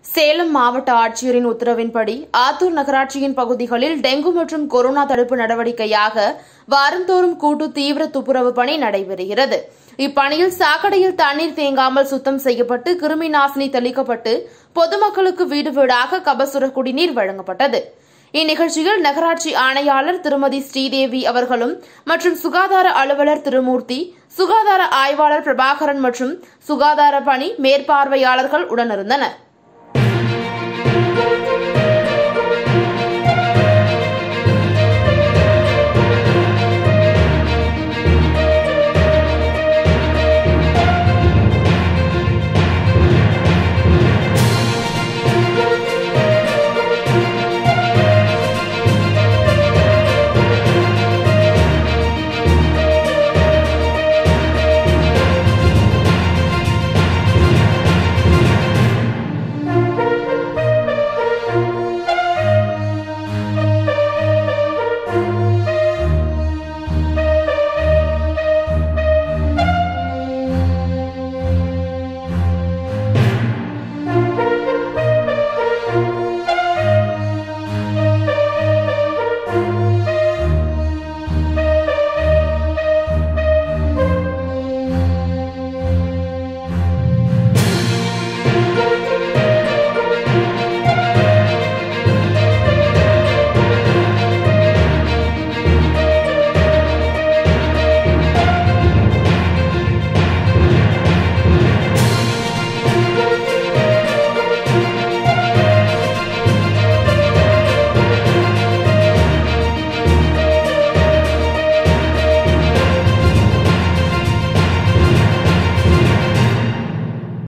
சேலம் மாவட்ட ஆட்சியரின் உத்தரவின்படி ஆத்தூர் நகராட்சியின் பகுதிகளில் டெங்கு மற்றும் கொரோனா தடுப்பு நடவடிக்கையாக வாரந்தோறும் கூட்டு தீவிர துப்புரவு பணி நடைபெறுகிறது. இப்பணியில் சாக்கடையில் தண்ணீர் தேங்காமல் சுத்தம் செய்யப்பட்டு கிருமி நாசினி தெளிக்கப்பட்டு பொதுமக்களுக்கு வீடு வீடாக கபசுர குடிநீர் வழங்கப்பட்டது. இந்நிகழ்ச்சியில் நகராட்சி ஆணையாளர் திருமதி ஸ்ரீதேவி அவர்களும் மற்றும் சுகாதார அலுவலர் திருமூர்த்தி, சுகாதார ஆய்வாளர் பிரபாகரன் மற்றும் சுகாதார பணி மேற்பார்வையாளர்கள் உடனிருந்தனர்.